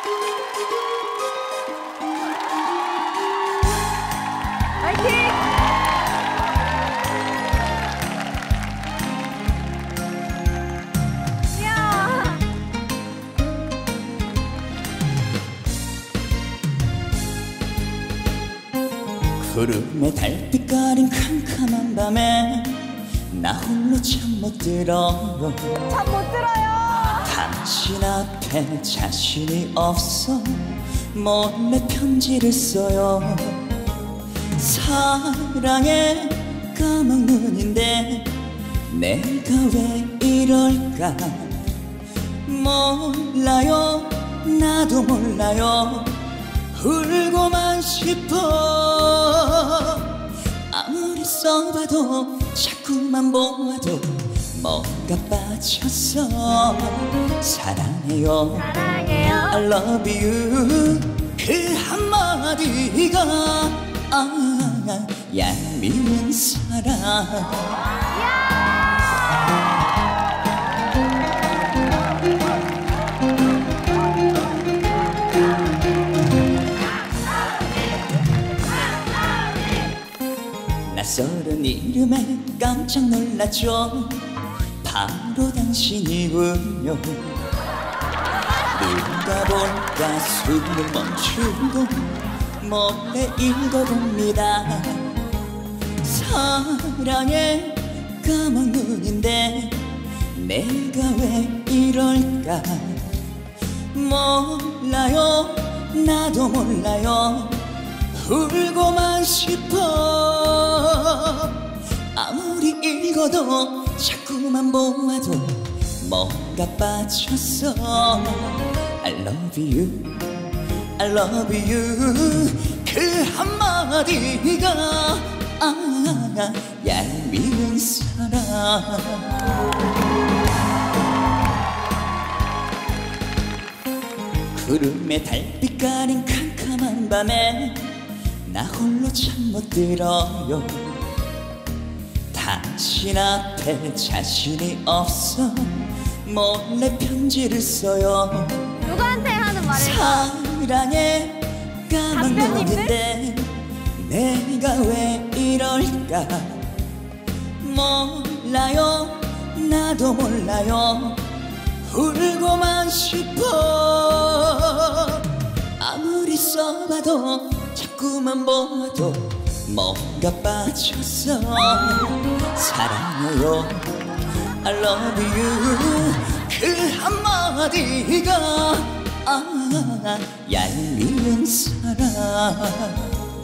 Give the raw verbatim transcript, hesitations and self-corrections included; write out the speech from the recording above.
화이팅! 구름에 달빛 가린 캄캄한 밤에 나 홀로 잠 못 들어요. 잠 못 들어요. 당신 앞에 자신이 없어 몰래 편지를 써요. 사랑의 까만 눈인데 내가 왜 이럴까 몰라요. 나도 몰라요. 울고만 싶어. 아무리 써봐도 자꾸만 보아도 뭔가 빠졌어. 사랑해요, 사랑해요. I love you 그 한마디가 아, 얄미운 사랑. 낯설은 이름에 깜짝 놀랐죠. 바로 당신이군요. 누가 볼까 숨을 멈추고 몰래 읽어봅니다. 사랑의 까만 눈인데 내가 왜 이럴까 몰라요. 나도 몰라요. 울고만 싶어. 아무리 읽어도 자꾸만 보아도 뭔가 빠졌어. I love you, I love you 그 한마디가 아, 얄미운 사랑. 구름에 달빛 가린 캄캄한 밤에 나 홀로 잠 못 들어요. 당신 앞에 자신이 없어 몰래 편지를 써요. 누구한테 하는 말일까? 사랑의 까만 눈인데 내가 왜 이럴까 몰라요. 나도 몰라요. 울고만 싶어. 아무리 써봐도 자꾸만 보아도 뭔가 빠졌어. 사랑해요, I love you 그 한마디가 아, 얄미운 사랑.